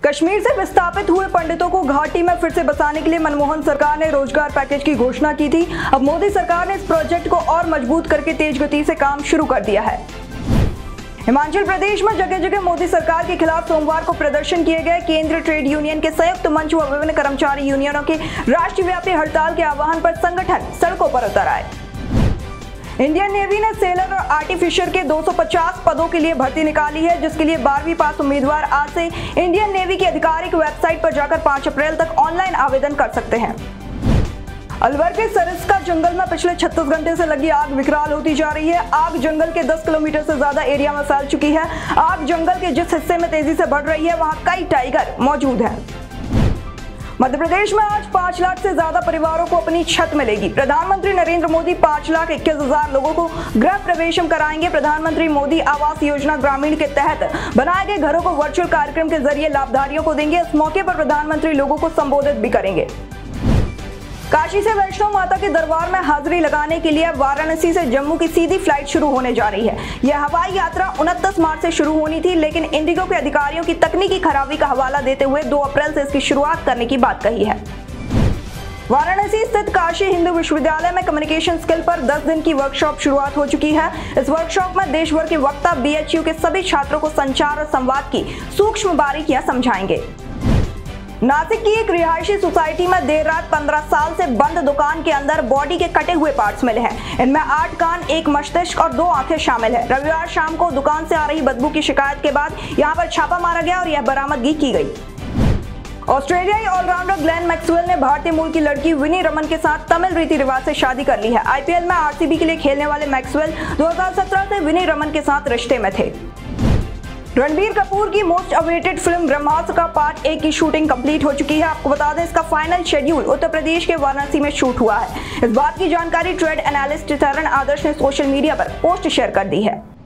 कश्मीर से विस्थापित हुए पंडितों को घाटी में फिर से बसाने के लिए मनमोहन सरकार ने रोजगार पैकेज की घोषणा की थी। अब मोदी सरकार ने इस प्रोजेक्ट को और मजबूत करके तेज गति से काम शुरू कर दिया है। हिमाचल प्रदेश में जगह जगह मोदी सरकार के खिलाफ सोमवार को प्रदर्शन किए गए। केंद्रीय ट्रेड यूनियन के संयुक्त मंच व विभिन्न कर्मचारी यूनियनों के राष्ट्रव्यापी हड़ताल के आह्वान पर संगठन सड़कों पर उतर आए। इंडियन नेवी ने सेलर और आर्टिफिशियर के 250 पदों के लिए भर्ती निकाली है, जिसके लिए 12वीं पास उम्मीदवार आज से इंडियन नेवी की आधिकारिक वेबसाइट पर जाकर 5 अप्रैल तक ऑनलाइन आवेदन कर सकते हैं। अलवर के सरिस्का जंगल में पिछले 36 घंटे से लगी आग विकराल होती जा रही है। आग जंगल के 10 किलोमीटर से ज्यादा एरिया में फैल चुकी है। आग जंगल के जिस हिस्से में तेजी से बढ़ रही है, वहां कई टाइगर मौजूद हैं। मध्य प्रदेश में आज 5 लाख से ज्यादा परिवारों को अपनी छत मिलेगी। प्रधानमंत्री नरेंद्र मोदी 5,21,000 लोगों को गृह प्रवेशम कराएंगे। प्रधानमंत्री मोदी आवास योजना ग्रामीण के तहत बनाए गए घरों को वर्चुअल कार्यक्रम के जरिए लाभार्थियों को देंगे। इस मौके पर प्रधानमंत्री लोगों को संबोधित भी करेंगे। काशी से वैष्णो माता के दरबार में हाजिरी लगाने के लिए वाराणसी से जम्मू की सीधी फ्लाइट शुरू होने जा रही है। यह हवाई यात्रा 29 मार्च से शुरू होनी थी, लेकिन इंडिगो के अधिकारियों की तकनीकी खराबी का हवाला देते हुए 2 अप्रैल से इसकी शुरुआत करने की बात कही है। वाराणसी स्थित काशी हिंदू विश्वविद्यालय में कम्युनिकेशन स्किल पर 10 दिन की वर्कशॉप शुरुआत हो चुकी है। इस वर्कशॉप में देश भर के वक्ता BHU के सभी छात्रों को संचार और संवाद की सूक्ष्म बारीकियां समझाएंगे। नासिक की एक रिहायशी सोसाइटी में देर रात 15 साल से बंद दुकान के अंदर बॉडी के कटे हुए पार्ट्स मिले हैं। इनमें 8 कान, 1 मस्तिष्क और 2 आंखें शामिल है। रविवार शाम को दुकान से आ रही बदबू की शिकायत के बाद यहां पर छापा मारा गया और यह बरामदगी की गई। ऑस्ट्रेलियाई ऑलराउंडर ग्लेन मैक्सवेल ने भारतीय मूल की लड़की विनी रमन के साथ तमिल रीति रिवाज से शादी कर ली है। IPL में RCB के लिए खेलने वाले मैक्सवेल 2017 से विनी रमन के साथ रिश्ते में थे। रणबीर कपूर की मोस्ट अवेटेड फिल्म ब्रह्मास्त्र का पार्ट 1 की शूटिंग कंप्लीट हो चुकी है। आपको बता दें, इसका फाइनल शेड्यूल उत्तर प्रदेश के वाराणसी में शूट हुआ है। इस बात की जानकारी ट्रेड एनालिस्ट तरण आदर्श ने सोशल मीडिया पर पोस्ट शेयर कर दी है।